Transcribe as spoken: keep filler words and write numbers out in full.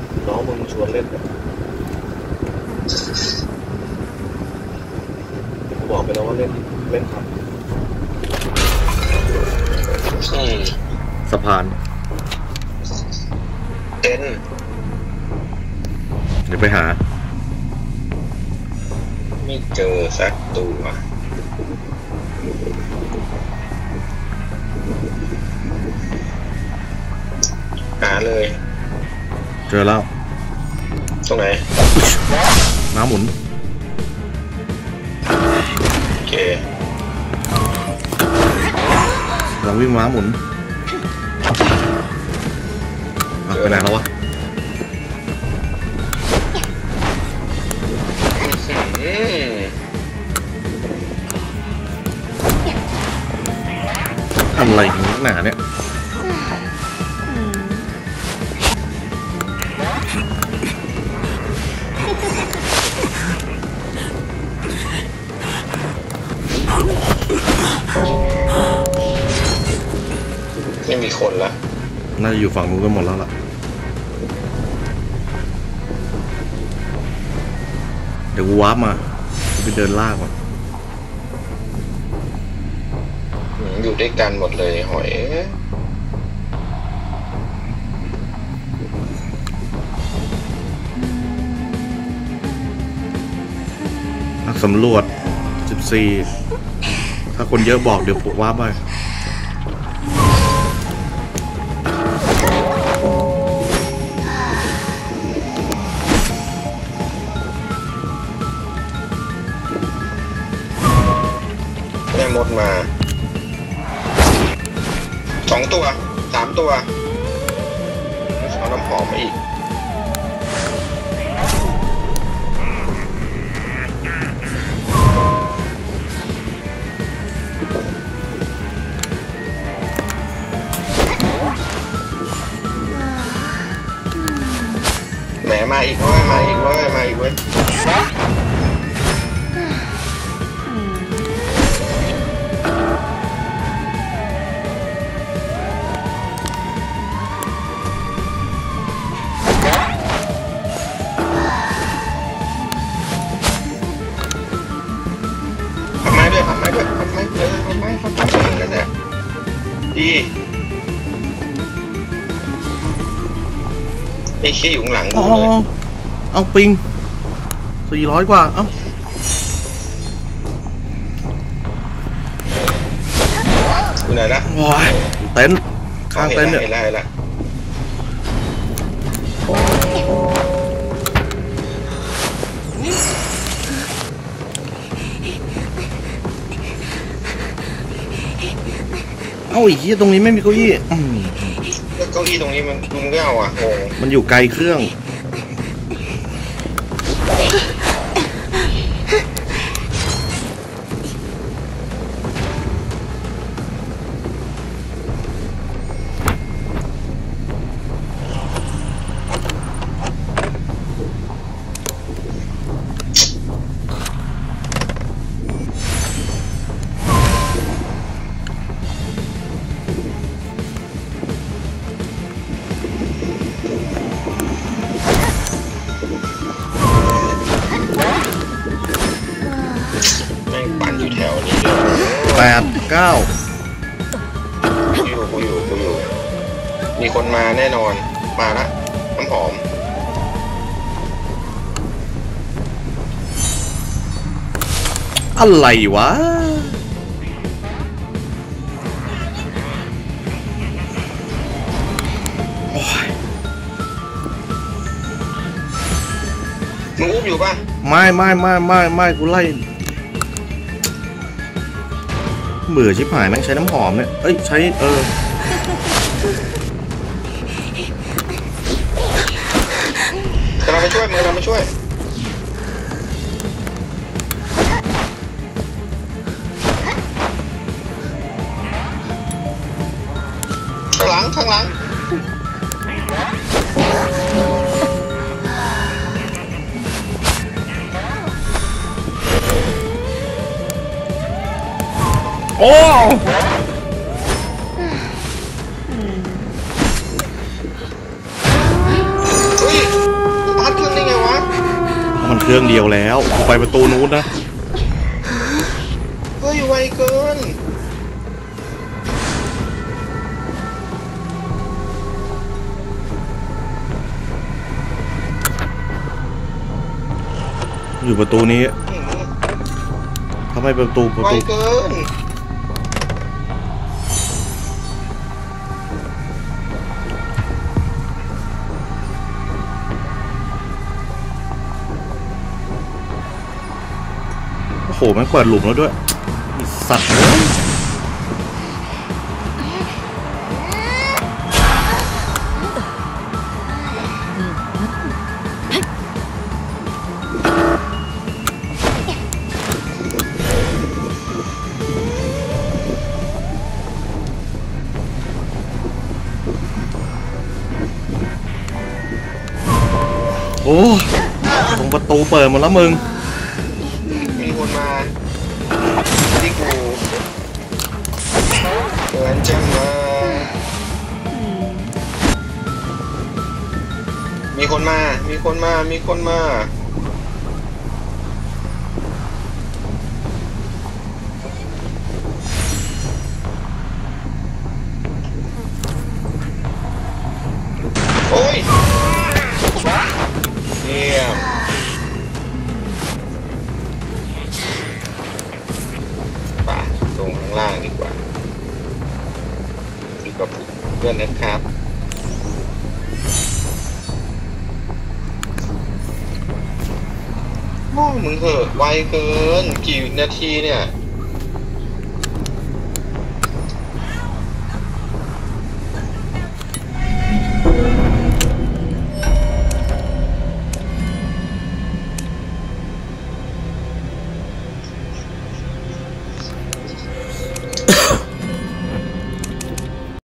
น้องมึงชวนเล่นกูบอกไปแล้วว่าเล่นเล่นครับสะพานเต็นเดี๋ยวไปหาไม่เจอสักตัวหาเลยเจอแล้วตรงไหนม้าหมุนโอเคกำลังวิ่งม้าหมุนไปไหนแล้ววะอะไรหนาเนี่ยไม่มีคนละน่าจะอยู่ฝั่งนู้นกันหมดแล้วล่ะเดี๋ยวกูวาร์ปมาไปเดินลากมันอยู่ด้วยกันหมดเลยหอยนักสำรวจสิบสี่ถ้าคนเยอะบอกเดี๋ยวผมวาร์ปไปแม่มดมาสองตัวสามตัวเอาน้ำหอมมาอีกแหมมาอีกเว้ยมาอีกเว้ยมาอีกเว้ยดีไอ้ขี้อยู่หลังอ๋อเอาปิงสี่ร้อยกว่าเอ้าอยู่ไหนละว้ายเต็นข้างเต็นเนี่ยเห็นแล้วเห็นแล้วเอ้าอีกที่ตรงนี้ไม่มีเก้าอี้เก้าอี้ตรงนี้มันมึงไม่เอาอ่ะโอ้มันอยู่ไกลเครื่องแปดเก้ากูอยู่กูอยู่กูอยู่มีคนมาแน่นอนมาละน้ำหอมอะไรวะมึงอุ้มอยู่ป่ะไม่ไม่ไม่ไม่ไม่กูไล่เบื่อชิบหายแม่งใช้น้ำหอมเนี่ยเอ้ยใช้เออเราไปช่วยมือเราไปช่วยข้างหลังข้างหลังโอ้เฮ้ยมันเครื่องเดียวแล้วกูไปประตูนู้นนะเฮ้ยไวเกินอยู่ประตูนี้อื้อหือทำไมประตูประไวตูเกินโอ้โหมันเปิดหลุมแล้วด้วยไอ้สัตว์เลยโอ้ตรงประตูเปิดหมดแล้วมึงมีคนมาที่กูเหมือนจะมามีคนมา มีคนมา มีคนมา โอ้ยเยี่ยมป่ะลงข้างล่างดีกว่าดีกว่าเพื่อนนะครับโอ้มึงเหอะไวเกิน กี่นาทีเนี่ย